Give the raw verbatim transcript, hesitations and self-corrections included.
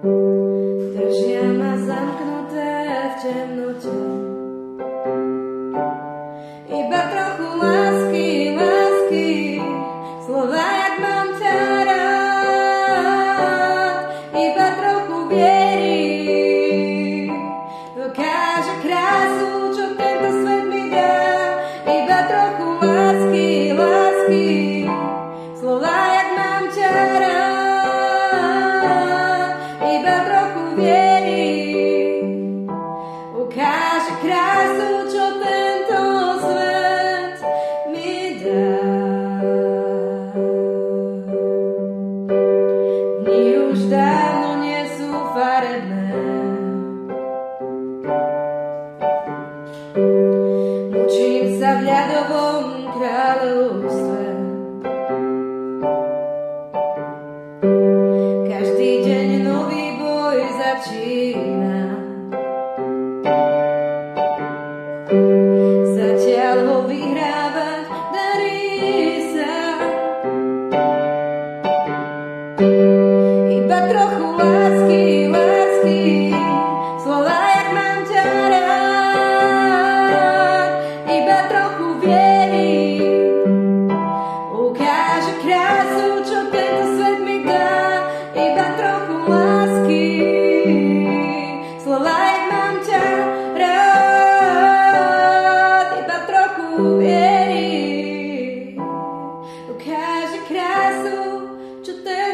držia ma zamknuté v temnote. Iba trochu lásky, lásky, slova jak mám ťa rád. Iba trochu viery dokáže krásu, čo tento svet mi dá. Iba trochu lásky, lásky, slova jak mám ťa rád. Iba trochu viery ukáže krásu, čo tento svet mi dá. Dni už dávno nie sú farebné, mučím sa v ľadovom kráľovstve. Každý deň nový boj začína, zatiaľ ho vyhrávať darí sa. Iba trochu lásky, lásky, slova jak mám ťa rád. Iba trochu viery ukáže krásu, čo tento svet mi dá. Iba trochu lásky, slova jak mám ťa rád. Iba trochu viery ukáže krásu, čo tento